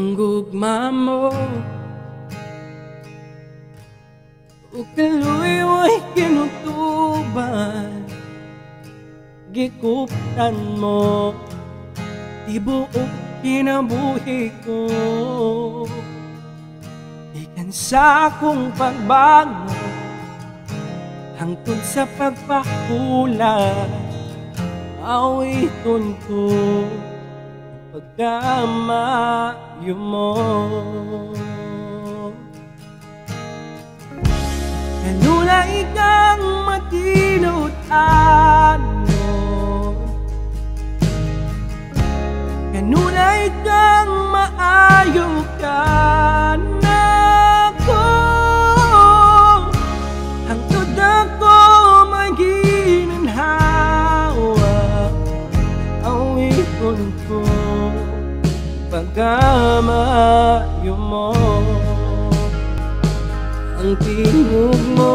ang gugma mo, ug kaluoy kinutuban, gikuptan mo, tibuok kinabuhi ko. Ikan sa akong pagbango, hangtod sa pagpakula, awiton ko pagkamayo mo. Kanunay kang matinod ano, kanunay kang maayo ka nako, hangtod ako maginanhawa, awiton ko pagkamayo mo. Ang tingog mo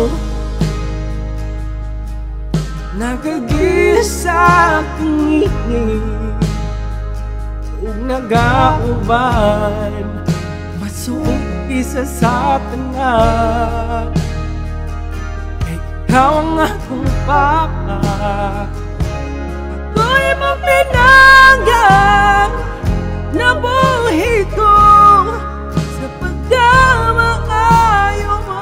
nagagisa akong ngingin, ug nagauban masuot isa sa tanan. Kay ikaw ang akong papa, ako'y mong pinanggang na buhi ko sa pagkamaayo mo.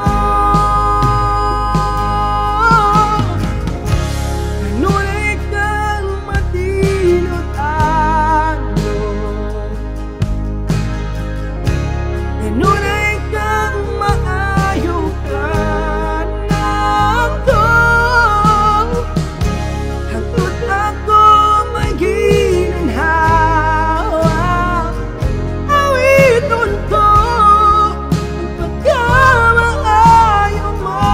Kanunay kang matinod ano, kanunay kang maayo ka nako, hangtod ako maginanhawa, awiton ko ang pagkamaayo mo.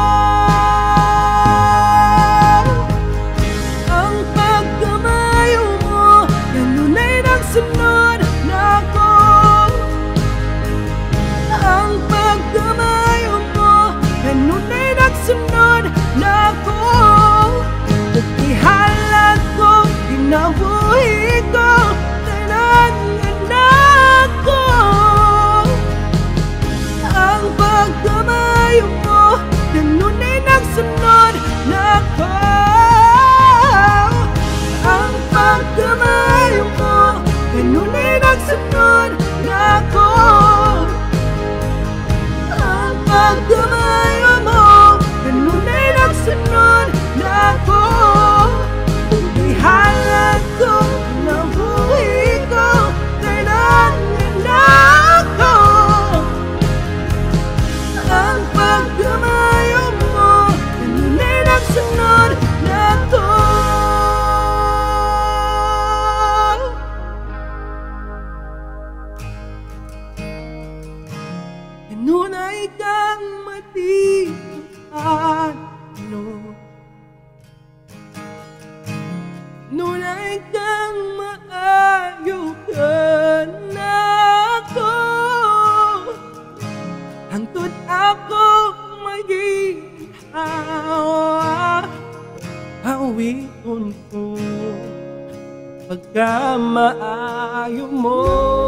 Ang pagkamayo mo kanunay nagsunod nako, ang pagkamayo mo kanunay nagsunod nako, ug ihalad ko kinabuhi ko tanan nako. Ang pagkamayo mo kanunay nagsunod nako, ang pagkamayo mo kanunay nagsunod nako, ang pagkamayo mo kanunay nagsunod nako, ug ihalad ko kinabuhi ko tanan nako. Ang pagkamayo mo kanunay nagsunod nako. Kanunay kang matinod ano, kanunay kang maayo ka nako, hangtod ako maginhawa, awiton ko pagkamaayo mo.